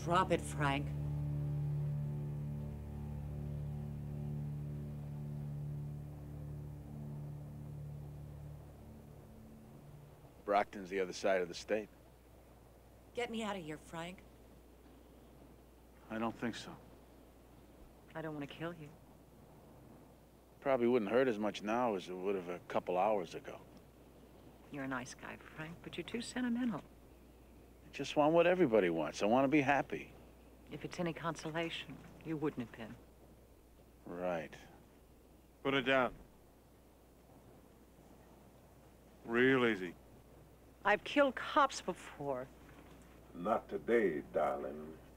Drop it, Frank. Brockton's the other side of the state. Get me out of here, Frank. I don't think so. I don't want to kill you. Probably wouldn't hurt as much now as it would have a couple hours ago. You're a nice guy, Frank, but you're too sentimental. I just want what everybody wants. I want to be happy. If it's any consolation, you wouldn't have been. Right. Put it down. Real easy. I've killed cops before. Not today, darling.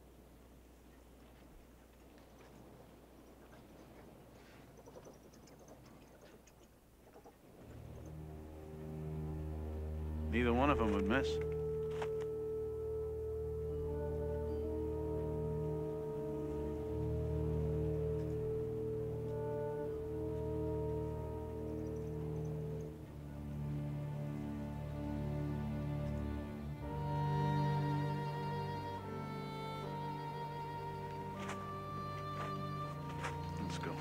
Neither one of them would miss. Let's go.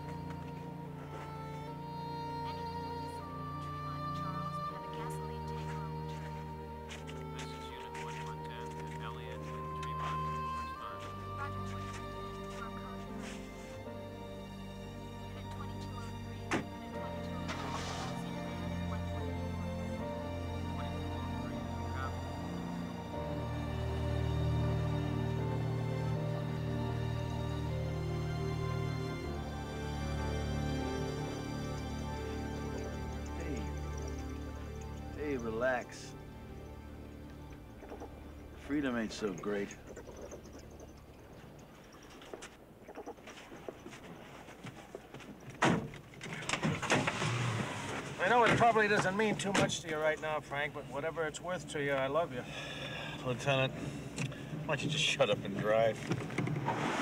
Hey, relax. Freedom ain't so great. I know it probably doesn't mean too much to you right now, Frank, but whatever it's worth to you, I love you. Lieutenant, why don't you just shut up and drive?